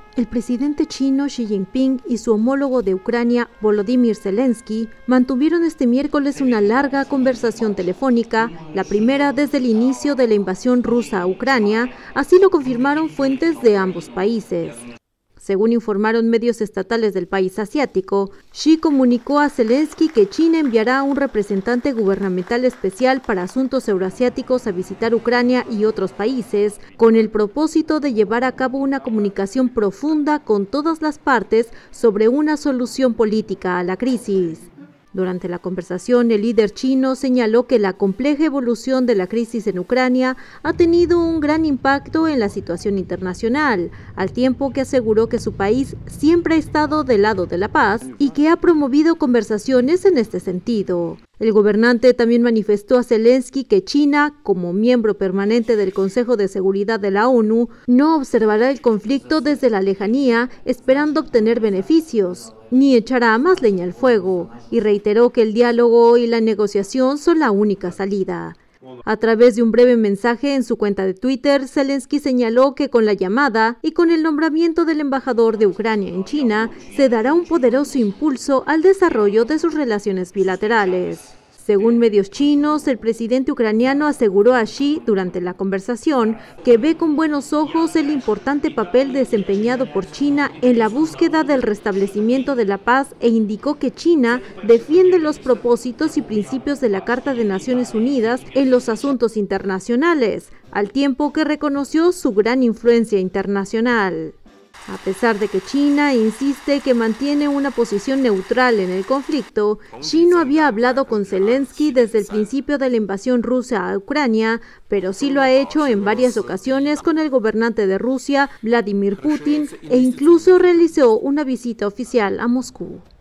El presidente chino Xi Jinping y su homólogo de Ucrania, Volodymyr Zelensky, mantuvieron este miércoles una larga conversación telefónica, la primera desde el inicio de la invasión rusa a Ucrania, así lo confirmaron fuentes de ambos países. Según informaron medios estatales del país asiático, Xi comunicó a Zelensky que China enviará a un representante gubernamental especial para asuntos euroasiáticos a visitar Ucrania y otros países, con el propósito de llevar a cabo una comunicación profunda con todas las partes sobre una solución política a la crisis. Durante la conversación, el líder chino señaló que la compleja evolución de la crisis en Ucrania ha tenido un gran impacto en la situación internacional, al tiempo que aseguró que su país siempre ha estado del lado de la paz y que ha promovido conversaciones en este sentido. El gobernante también manifestó a Zelensky que China, como miembro permanente del Consejo de Seguridad de la ONU, no observará el conflicto desde la lejanía esperando obtener beneficios, ni echará más leña al fuego, y reiteró que el diálogo y la negociación son la única salida. A través de un breve mensaje en su cuenta de Twitter, Zelensky señaló que con la llamada y con el nombramiento del embajador de Ucrania en China, se dará un poderoso impulso al desarrollo de sus relaciones bilaterales. Según medios chinos, el presidente ucraniano aseguró a Xi durante la conversación que ve con buenos ojos el importante papel desempeñado por China en la búsqueda del restablecimiento de la paz e indicó que China defiende los propósitos y principios de la Carta de Naciones Unidas en los asuntos internacionales, al tiempo que reconoció su gran influencia internacional. A pesar de que China insiste que mantiene una posición neutral en el conflicto, Xi no había hablado con Zelensky desde el principio de la invasión rusa a Ucrania, pero sí lo ha hecho en varias ocasiones con el gobernante de Rusia, Vladimir Putin, e incluso realizó una visita oficial a Moscú.